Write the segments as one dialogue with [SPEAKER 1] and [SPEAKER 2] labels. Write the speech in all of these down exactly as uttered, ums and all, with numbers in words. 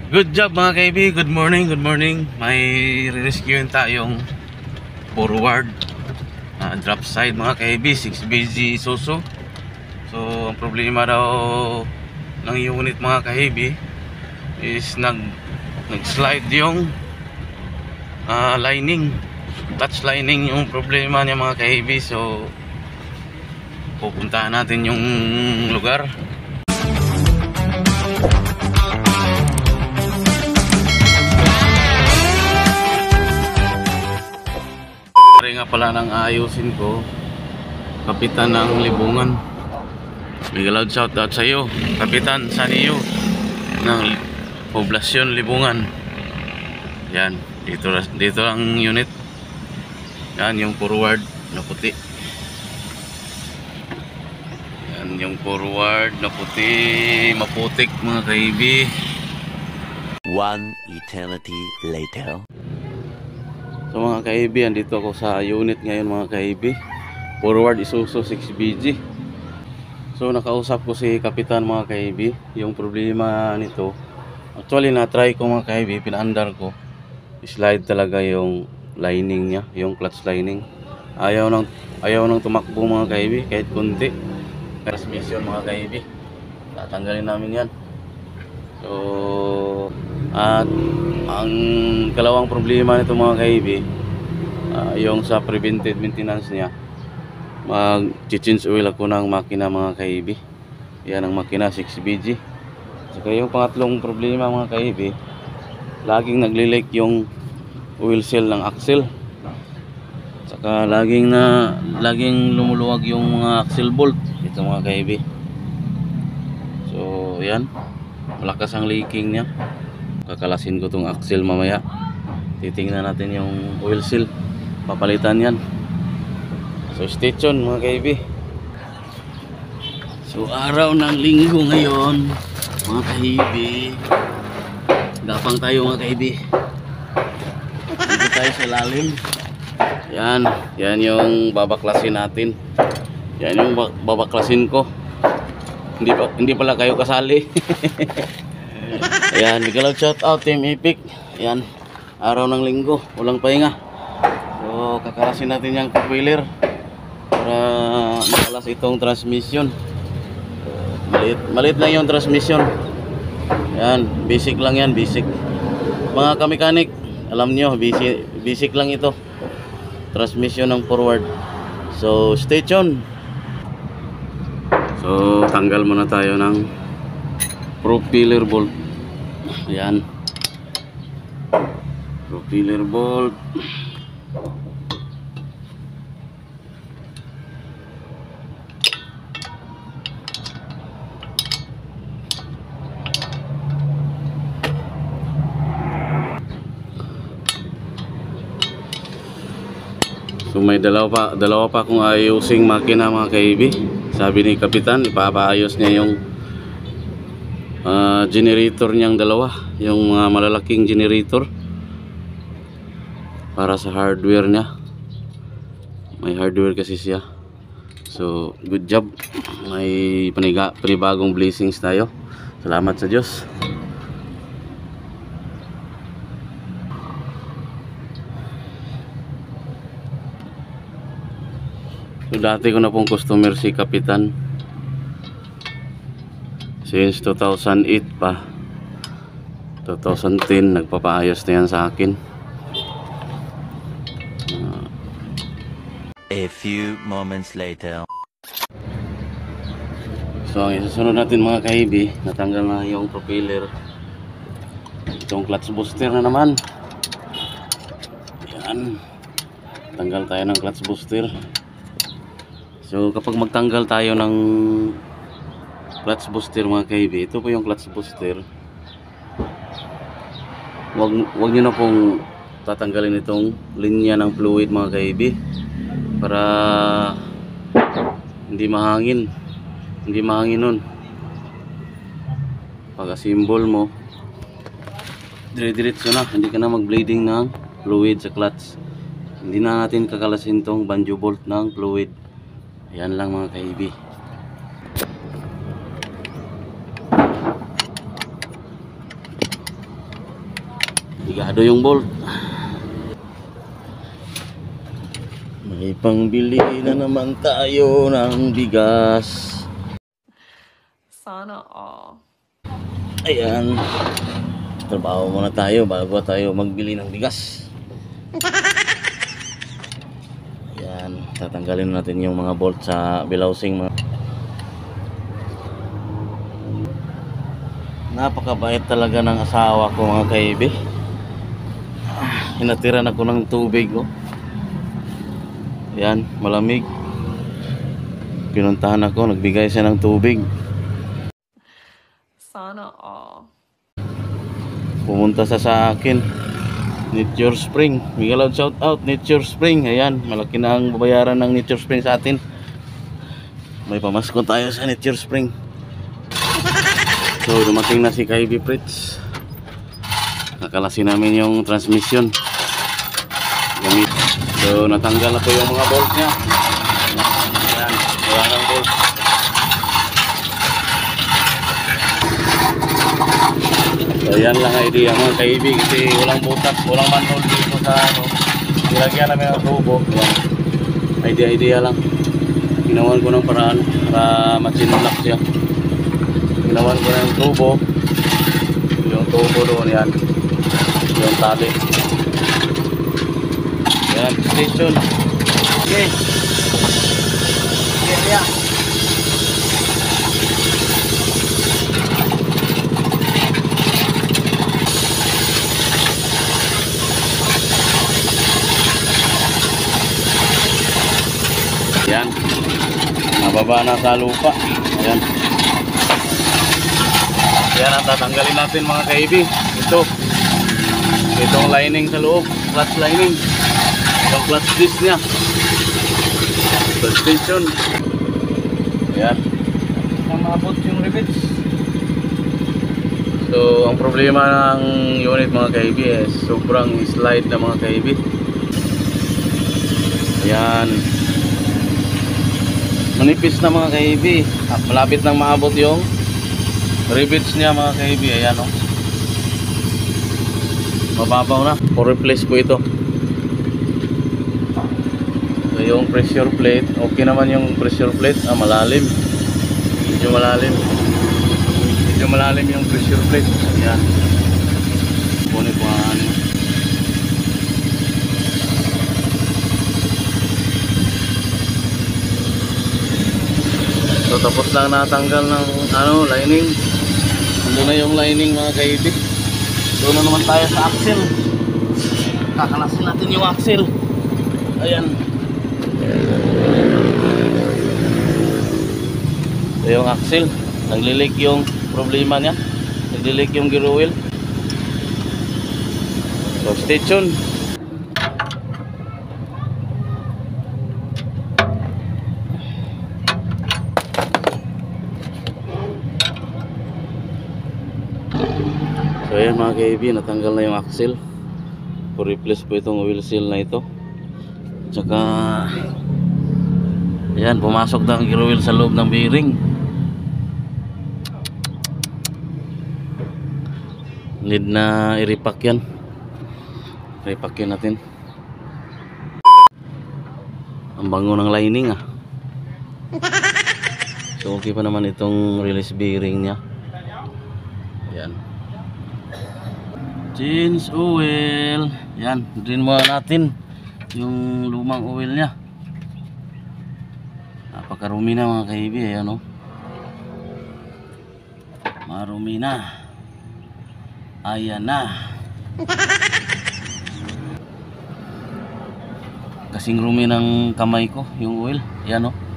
[SPEAKER 1] Good job mga kaibi, good morning, good morning. May re-rescuein tayong forward uh, drop side mga kaibi, six B G Isuzu. So ang problema daw ng unit mga kaibi is nag nag-slide yung uh, lining, touch lining yung problema niya mga kaibi. So pupuntahan natin yung lugar. Nga pala nang ayusin ko, kapitan ng Libungan. Big loud shout out sa iyo, Kapitan Saniyo ng Poblasyon Libungan. Yan, dito dito ang unit. Yan yung forward na puti. Yan yung forward na puti, maputik mga kaibi.
[SPEAKER 2] One eternity later.
[SPEAKER 1] So mga kaibi, andito ako sa unit ngayon mga kaibi, forward Isuzu six B G. So nakausap ko si Kapitan mga kaibi. Yung problema nito, actually na-try ko mga kaibi, pinaandar ko, slide talaga yung lining niya, yung clutch lining. Ayaw nang, ayaw nang tumakbo mga kaibi kahit kunti. Transmission mga kaibi, tatanggalin namin yan. So at ang kalawang problema nito mga kaibi, uh, yung sa preventive maintenance niya, mag-change oil ako ng makina mga kaibi. Yan ang makina six B G. Saka yung pangatlong problema mga kaibi, laging nagli-leak yung oil seal ng axle. Saka laging na laging lumuluwag yung mga axle bolt ito mga kaibi. So yan, malakas ang leaking niya. Kakalasin ko tong axle mamaya. Titingnan natin yung oil seal, papalitan yan. So stay tuned mga kaibi. So araw ng linggo ngayon mga kaibi, gapang tayo mga kaibi. Dito tayo sa lalim. Yan, yan yung babaklasin natin. Yan yung babaklasin ko. Hindi pa, hindi pala kayo kasali. Ayan, big love shout out Team Epic. Ayan, araw ng linggo, walang pahinga. So kakalasin natin yung propeller para makalas itong transmission. Maliit, maliit lang yung transmission. Ayan, basic lang yan, basic. Mga kamekanik, alam nyo, basic, basic lang ito, transmission ng forward. So stay tuned. So tanggal muna tayo ng propeller bolt. Ayan, propeller bolt. So may dalawa pa, dalawa pa akong ayusing makina mga kaibi. Sabi ni Kapitan, ipapaayos niya yung uh, generator niyang dalawa, yung uh, malalaking generator para sa hardware niya. May hardware kasi siya. So good job, may paniga, panibagong blessings tayo. Salamat sa Diyos. So dati ko na pong customer si Kapitan since two thousand eight pa, two thousand ten nagpapaayos na yan sa akin. uh,
[SPEAKER 2] A few moments later.
[SPEAKER 1] So ang isusunod natin mga kaibi, natanggal na yung propeller. Itong clutch booster na naman. Yan, tanggal tayo ng clutch booster. So kapag magtanggal tayo ng clutch booster mga kaibi, ito po yung clutch booster. Wag, wag nyo na pong tatanggalin itong linya ng fluid mga kaibi, para hindi mahangin, hindi mahangin nun. Pag asimbol mo, dire-diretso na, hindi ka na mag bleeding ng fluid sa clutch. Hindi na natin kakalasin tong banjo bolt ng fluid. Ayan lang mga kaibi. Ligado yung bolt. May pangbili na naman tayo ng bigas.
[SPEAKER 3] Sana all.
[SPEAKER 1] Ayan. Trabaho muna tayo bago tayo magbili ng bigas. Ayan. Tatanggalin natin yung mga bolt sa bilhousing. Napakabait talaga ng asawa ko mga kaibi. Hinatiran ako ng tubig oh. Yan, malamig. Pinuntahan ako, nagbigay siya ng tubig.
[SPEAKER 3] Sana all.
[SPEAKER 1] Pumunta sa sa akin. Nature Spring. Miguel out shout out Nature Spring. Ayan, malaki na ang babayaran ng Nature Spring sa atin. May pamasko tayo sa Nature Spring. So, dumating na si Kaibi Fritz. Nakalasin namin yung transmission. Gamit. So, natanggal na po yung mga bolt niya. Ayan, wala ng bolt. So, yan lang idea mga Kaibi. Kasi walang butas, walang manhole dito sa ano. Nilagyan namin ang tubo. Ayan. Idea-idea lang. Ginawan ko ng paraan para matsinulak siya. Ginawan ko ng tubo. Yung tubo doon yan. Yung tali. Yan, station. Okay. Okay, yeah. Yan. Nababa na sa lupa. Ayan. Yan ang tatanggalin natin mga kaibi. Ito. Itong lining sa loob. Clutch lining. Yung clutch disc nya. Suspension. Ayan. Namabot yung rivets. So, ang problema ng unit mga kaibi is sobrang slide na mga kaibi. Ayan. Manipis na mga kaibi. Ah, malapit nang maabot yung rivets niya mga kaibi. Ayan o. Oh. Mababaw na. For replace po ito. So, yung pressure plate. Okay naman yung pressure plate. Ah, malalim. Medyo malalim. Medyo malalim yung pressure plate. Ayan. Kunin po ang ano. So tapos lang natanggal ng ano, lining. Ando na yung lining mga kaibi. Doon na naman tayo sa axle. Kakalasin natin yung axle. Ayan. Ito yung axle. Naglilik yung problema niya. Naglilik yung gear oil. So stay tuned. So ayan mga kaibi, natanggal na yung axle. For replace po itong wheel seal na ito. Tsaka ayan, pumasok na ang gear wheel sa loob ng bearing. Need na i-repack yan. Repack yan natin. Ang bango ng lining ah. So okay pa naman itong release bearing nya. Ayan. Change oil. Yan, drain muna natin yung lumang oil nya. Napakarumi na mga kaibi. Ayan o. Marumi na. Ayan na. Kasing rumi ng kamay ko yung oil. Ayan o.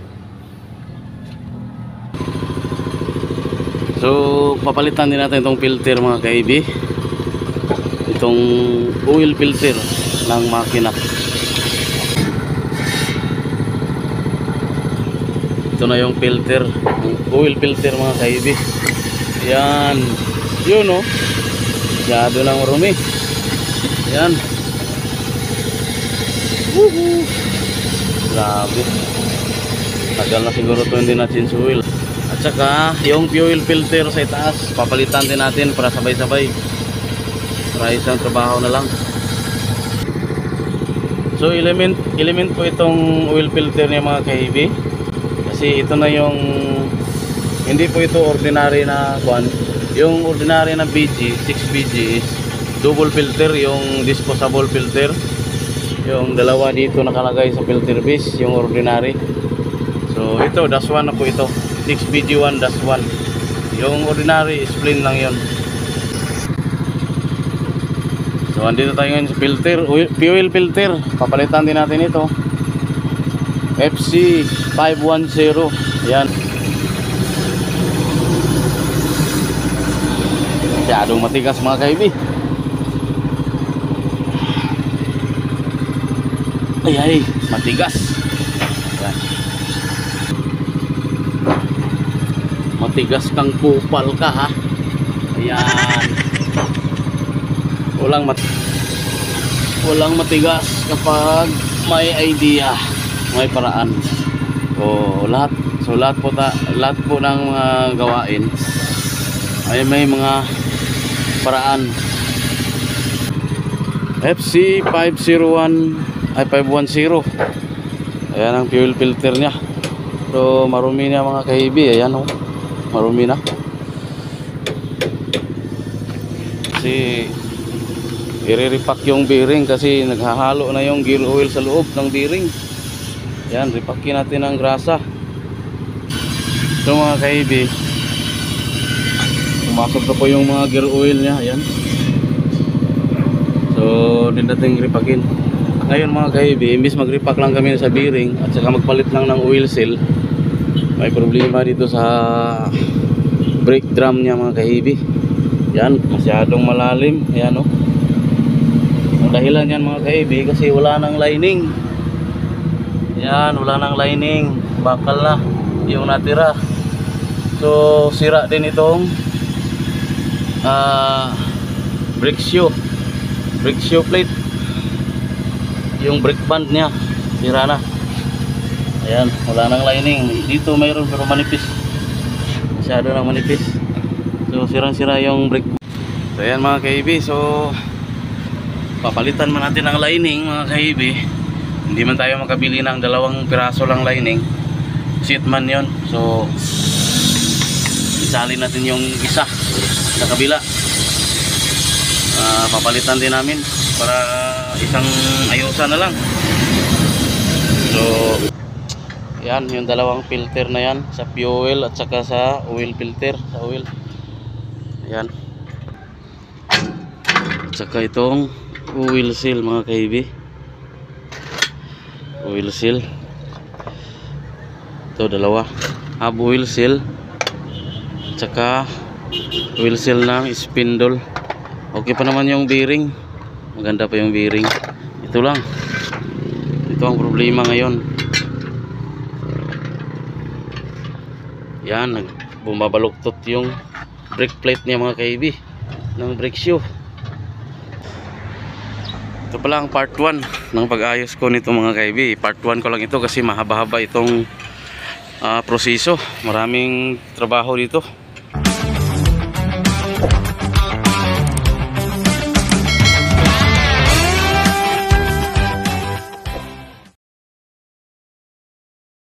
[SPEAKER 1] So papalitan din natin itong filter mga kaibi. Itong oil filter ng makina. Ito na yung filter, oil filter mga kaibi. Yan, yun o. Masyado ng marumi. Yan. Woohoo! Grabe. Tagal na siguro ito hindi na change oil. At saka yung fuel filter sa itaas papalitan din natin para sabay-sabay. para isang trabaho na lang. So element element po itong oil filter niya mga ka-heavy, kasi ito na yung hindi po ito ordinary na kwan. Yung ordinary na B G six B G is double filter, yung disposable filter. Yung dalawa dito nakalagay sa filter base, yung ordinary. So ito dash one na po ito, six B G one dash one. Yung ordinary is plain lang yon. So andito tayo ngayon sa filter, oil, fuel filter. Papalitan din natin ito, F C five one zero. Yan, masyadong matigas mga ka-heavy. Ay ay, matigas. Yan. Matigas kang kupal ka ha. Ayan. Walang mat Walang matigas kapag may idea, may paraan. So lahat, so lahat po ta, lahat po ng mga gawain ay may mga paraan. F C five oh one ay five one zero. Ayan ang fuel filter niya. So marumi na mga ka-heavy. Ayan oh, marumi na. Kasi i-repack yung bearing kasi naghahalo na yung gear oil sa loob ng bearing. Ayan, repackin natin ang grasa. So mga ka-heavy, pumasok na po yung mga gear oil niya. Ayan. So din natin repackin. Ngayon mga ka-heavy, imbis mag-repack lang kami sa bearing at saka magpalit lang ng oil seal, may problema dito sa brake drum niya mga ka-heavy. Yan, masyadong malalim. Ayan o, ang dahilan yan mga ka-heavy kasi wala nang lining. Yan, wala nang lining, bakal na yung natira. So sira din itong uh, brake shoe brake shoe plate. Yung brake band niya sira na. Ayan, wala nang lining. Dito mayroon pero manipis, masyado nang manipis. So sirang sira yung brake. So ayan mga ka-heavy, so papalitan man natin ang lining mga ka-heavy. Hindi man tayo makabili ng dalawang piraso lang lining, seat man yon. So isalin natin yung isa sa kabila. uh, Papalitan din namin para isang ayusan na lang. So yan, yung dalawang filter na yan, sa fuel at saka sa oil filter, sa oil. Yan, at saka itong oil seal mga ka-heavy, oil seal. Ito dalawa, hub oil seal at saka oil seal ng spindle. Okay pa naman yung bearing, maganda pa yung bearing. Ito lang, ito ang problema ngayon. Yan, bumabaluktot yung brake plate niya mga ka-heavy ng brake shoe. Ito pala ang part one ng pag-ayos ko nito mga ka-heavy. Part one ko lang ito kasi mahaba-haba itong uh, proseso. Maraming trabaho dito.